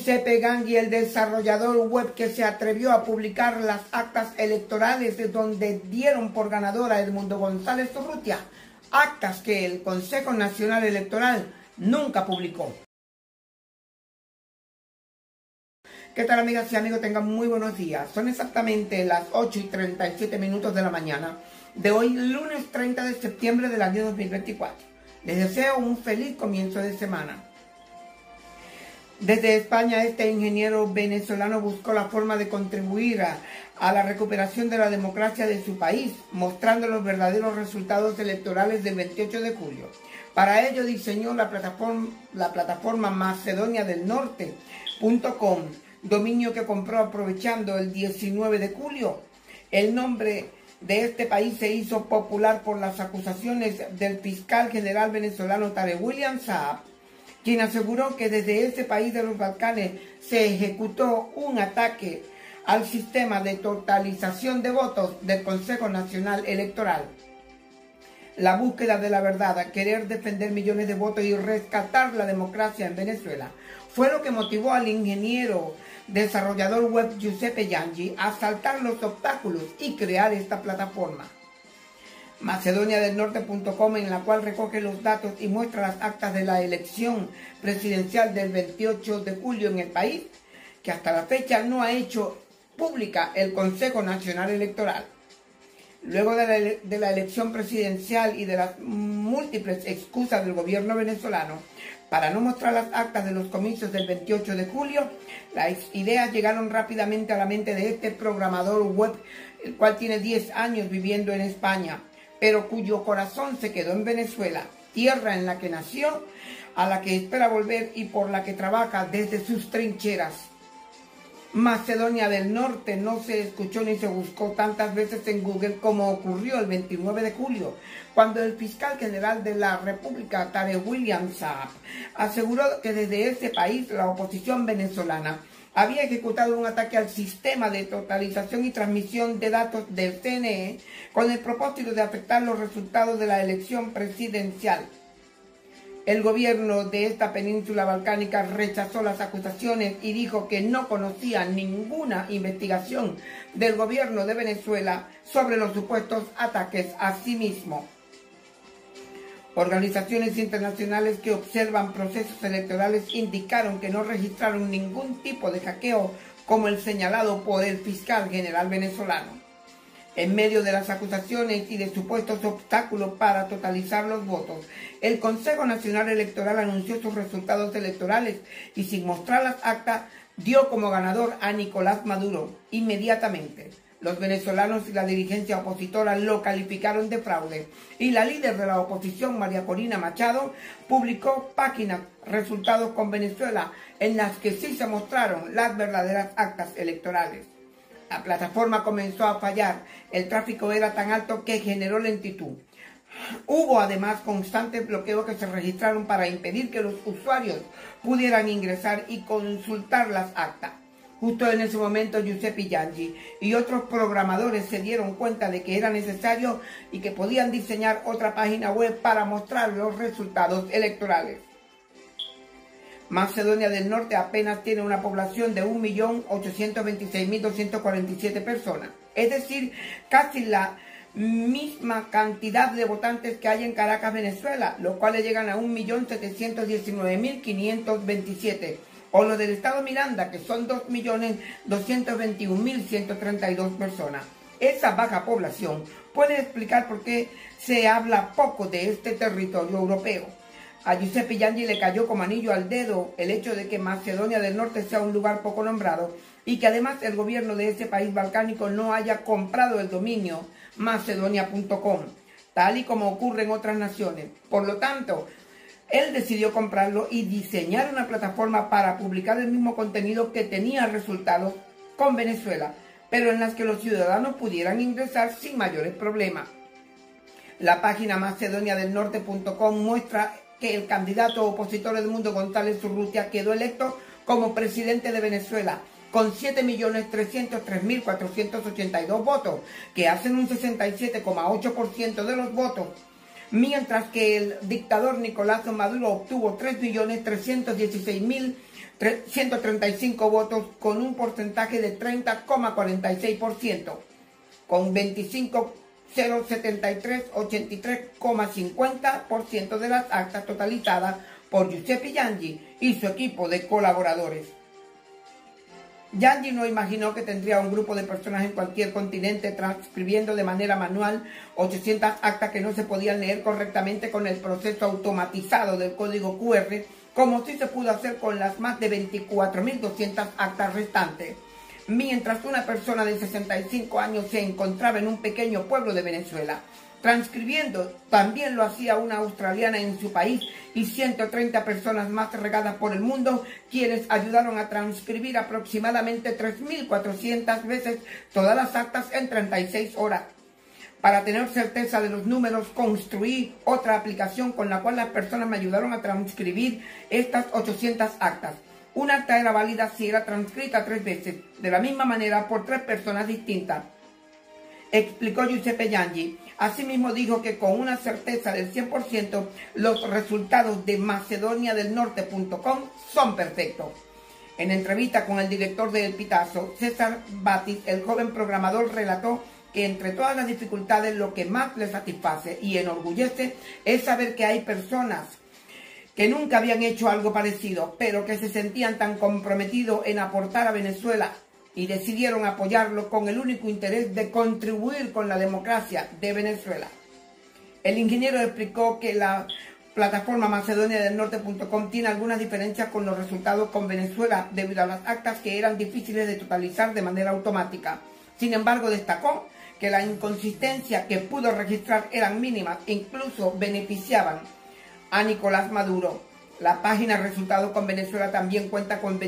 Giuseppe Gangui, el desarrollador web que se atrevió a publicar las actas electorales de donde dieron por ganadora a Edmundo González Urrutia, actas que el Consejo Nacional Electoral nunca publicó. ¿Qué tal, amigas y amigos? Tengan muy buenos días. Son exactamente las 8:37 de la mañana de hoy, lunes 30 de septiembre del año 2024. Les deseo un feliz comienzo de semana. Desde España, este ingeniero venezolano buscó la forma de contribuir a la recuperación de la democracia de su país, mostrando los verdaderos resultados electorales del 28 de julio. Para ello diseñó la plataforma macedoniadelnorte.com, dominio que compró aprovechando el 19 de julio. El nombre de este país se hizo popular por las acusaciones del fiscal general venezolano Tarek William Saab, quien aseguró que desde ese país de los Balcanes se ejecutó un ataque al sistema de totalización de votos del Consejo Nacional Electoral. La búsqueda de la verdad, querer defender millones de votos y rescatar la democracia en Venezuela fue lo que motivó al ingeniero desarrollador web Giuseppe Gangui a saltar los obstáculos y crear esta plataforma macedoniadelnorte.com, en la cual recoge los datos y muestra las actas de la elección presidencial del 28 de julio en el país, que hasta la fecha no ha hecho pública el Consejo Nacional Electoral. Luego de la elección presidencial y de las múltiples excusas del gobierno venezolano para no mostrar las actas de los comicios del 28 de julio, las ideas llegaron rápidamente a la mente de este programador web, el cual tiene 10 años viviendo en España, pero cuyo corazón se quedó en Venezuela, tierra en la que nació, a la que espera volver y por la que trabaja desde sus trincheras. Macedonia del Norte no se escuchó ni se buscó tantas veces en Google como ocurrió el 29 de julio, cuando el fiscal general de la República, Tarek William Saab, aseguró que desde ese país la oposición venezolana había ejecutado un ataque al sistema de totalización y transmisión de datos del CNE con el propósito de afectar los resultados de la elección presidencial. El gobierno de esta península balcánica rechazó las acusaciones y dijo que no conocía ninguna investigación del gobierno de Venezuela sobre los supuestos ataques a sí mismo. Organizaciones internacionales que observan procesos electorales indicaron que no registraron ningún tipo de hackeo como el señalado por el fiscal general venezolano. En medio de las acusaciones y de supuestos obstáculos para totalizar los votos, el Consejo Nacional Electoral anunció sus resultados electorales y, sin mostrar las actas, dio como ganador a Nicolás Maduro inmediatamente. Los venezolanos y la dirigencia opositora lo calificaron de fraude y la líder de la oposición, María Corina Machado, publicó páginas Resultados con Venezuela, en las que sí se mostraron las verdaderas actas electorales. La plataforma comenzó a fallar, el tráfico era tan alto que generó lentitud. Hubo además constantes bloqueos que se registraron para impedir que los usuarios pudieran ingresar y consultar las actas. Justo en ese momento, Giuseppe Gangui y otros programadores se dieron cuenta de que era necesario y que podían diseñar otra página web para mostrar los resultados electorales. Macedonia del Norte apenas tiene una población de 1.826.247 personas, es decir, casi la misma cantidad de votantes que hay en Caracas, Venezuela, los cuales llegan a 1.719.527, o los del estado Miranda, que son 2.221.132 personas. Esa baja población puede explicar por qué se habla poco de este territorio europeo. A Giuseppe Gangui le cayó como anillo al dedo el hecho de que Macedonia del Norte sea un lugar poco nombrado y que además el gobierno de ese país balcánico no haya comprado el dominio macedonia.com, tal y como ocurre en otras naciones. Por lo tanto, él decidió comprarlo y diseñar una plataforma para publicar el mismo contenido que tenía resultados con Venezuela, pero en las que los ciudadanos pudieran ingresar sin mayores problemas. La página macedoniadelnorte.com muestra que el candidato opositor Edmundo González Urrutia quedó electo como presidente de Venezuela con 7.303.482 votos, que hacen un 67,8% de los votos, mientras que el dictador Nicolás Maduro obtuvo 3.316.135 votos con un porcentaje de 30,46%, con 25.073.83,50% de las actas totalizadas por Giuseppe Yangi y su equipo de colaboradores. Yangi no imaginó que tendría un grupo de personas en cualquier continente transcribiendo de manera manual 800 actas que no se podían leer correctamente con el proceso automatizado del código QR, como sí se pudo hacer con las más de 24.200 actas restantes. Mientras una persona de 65 años se encontraba en un pequeño pueblo de Venezuela, transcribiendo, también lo hacía una australiana en su país y 130 personas más regadas por el mundo, quienes ayudaron a transcribir aproximadamente 3.400 veces todas las actas en 36 horas. Para tener certeza de los números, construí otra aplicación con la cual las personas me ayudaron a transcribir estas 800 actas. Una acta era válida si era transcrita 3 veces, de la misma manera por 3 personas distintas, explicó Giuseppe Yangi. Asimismo dijo que con una certeza del 100% los resultados de macedoniadelnorte.com son perfectos. En entrevista con el director de El Pitazo, César Batis, el joven programador relató que entre todas las dificultades lo que más le satisface y enorgullece es saber que hay personas que nunca habían hecho algo parecido, pero que se sentían tan comprometidos en aportar a Venezuela y decidieron apoyarlo con el único interés de contribuir con la democracia de Venezuela. El ingeniero explicó que la plataforma macedoniadelnorte.com tiene algunas diferencias con los resultados con Venezuela debido a las actas que eran difíciles de totalizar de manera automática. Sin embargo, destacó que la inconsistencia que pudo registrar eran mínimas e incluso beneficiaban a Nicolás Maduro. La página Resultados con Venezuela también cuenta con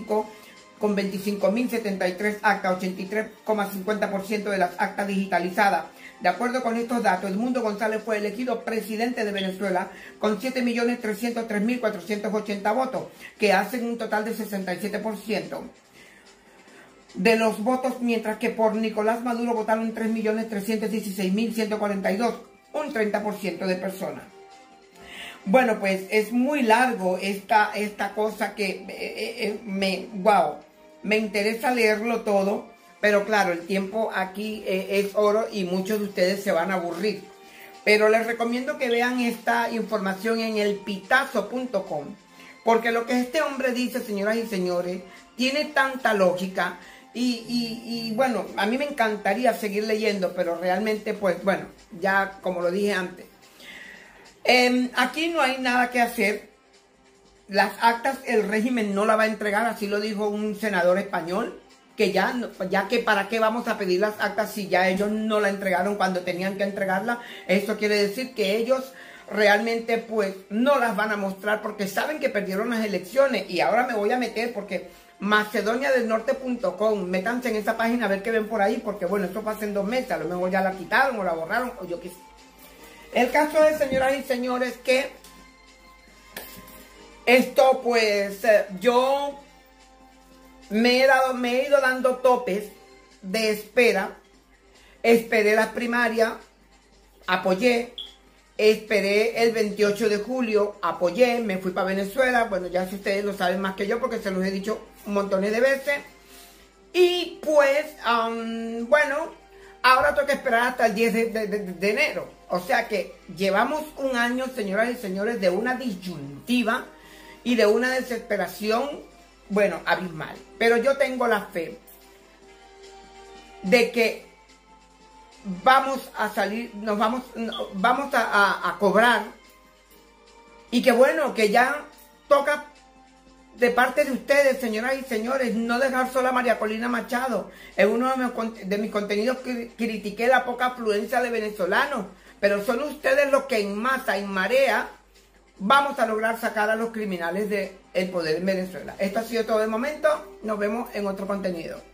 25.073 actas, 83,50% de las actas digitalizadas. De acuerdo con estos datos, Edmundo González fue elegido presidente de Venezuela con 7.303.480 votos, que hacen un total de 67% de los votos, mientras que por Nicolás Maduro votaron 3.316.142, un 30% de personas. Bueno, pues es muy largo esta cosa que me interesa leerlo todo, pero claro, el tiempo aquí es oro y muchos de ustedes se van a aburrir. Pero les recomiendo que vean esta información en elpitazo.com, porque lo que este hombre dice, señoras y señores, tiene tanta lógica y bueno, a mí me encantaría seguir leyendo, pero realmente, pues bueno, ya como lo dije antes, aquí no hay nada que hacer. Las actas el régimen no la va a entregar, así lo dijo un senador español, que ya que para qué vamos a pedir las actas si ya ellos no la entregaron cuando tenían que entregarla. Eso quiere decir que ellos realmente pues no las van a mostrar porque saben que perdieron las elecciones. Y ahora me voy a meter porque macedoniadelnorte.com, métanse en esa página a ver qué ven por ahí, porque bueno, esto fue hace 2 meses, a lo mejor ya la quitaron o la borraron o yo qué sé. El caso es, señoras y señores, que esto pues yo me he ido dando topes de espera. Esperé las primarias, apoyé, esperé el 28 de julio, apoyé, me fui para Venezuela. Bueno, ya si ustedes lo saben más que yo porque se los he dicho un montón de veces. Y pues, bueno, ahora tengo que esperar hasta el 10 de enero. O sea que llevamos un año, señoras y señores, de una disyuntiva y de una desesperación, bueno, abismal. Pero yo tengo la fe de que vamos a salir, vamos a cobrar, y que bueno, que ya toca de parte de ustedes, señoras y señores, no dejar sola a María Corina Machado. En uno de mis contenidos critiqué la poca afluencia de venezolanos, pero son ustedes los que en masa, en marea, vamos a lograr sacar a los criminales del poder en Venezuela. Esto ha sido todo de momento. Nos vemos en otro contenido.